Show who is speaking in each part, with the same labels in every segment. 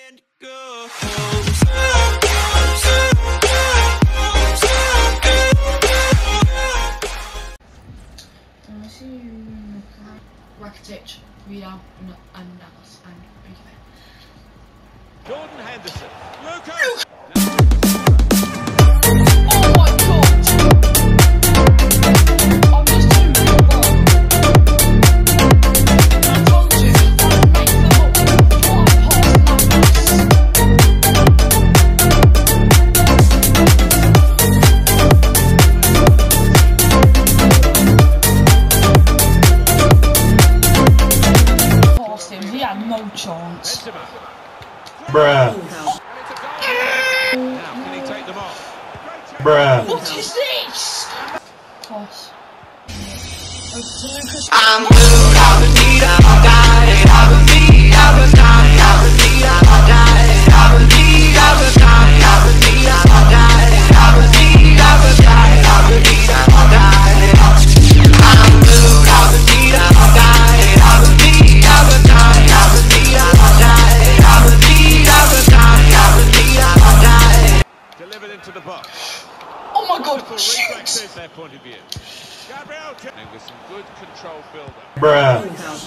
Speaker 1: Rakitic, Vidal, and Navas, and Juve.
Speaker 2: Jordan Henderson. Luka!
Speaker 1: Oh my god! I'm just too good, bro. I told you, I'd make them up one past Navas. Him, he had no chance.
Speaker 3: Bruh.
Speaker 2: Now, can he take them off?
Speaker 3: Bruh.
Speaker 1: What is this? Toss.
Speaker 4: I'm good, I believe I'll die. I believe I was dying. I believe I'll die. I believe I was dying. I believe I'll die. I believe I was dying. I believe I'll die. I'm good, I believe I'll die. I believe I was dying. I believe I'll die. I believe I was dying. I believe I'll die.
Speaker 2: Delivered into the box.
Speaker 1: Oh my god,
Speaker 2: Reflexes
Speaker 1: shoot!
Speaker 2: their point of view. Gabriel with some good control build-up.
Speaker 3: Bruh.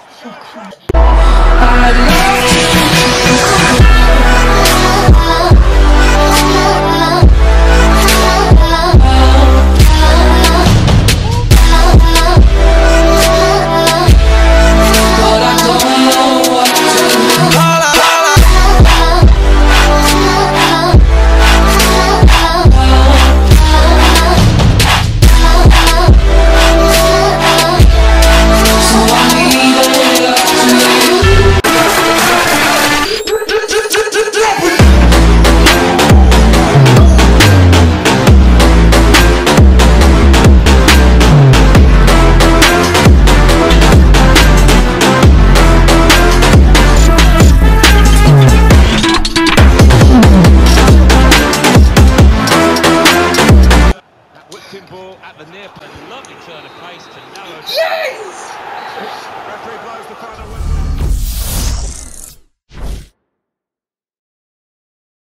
Speaker 2: Ball at the near post. Lovely turn of pace to narrow.
Speaker 1: Yes!
Speaker 2: Referee blows the final whistle.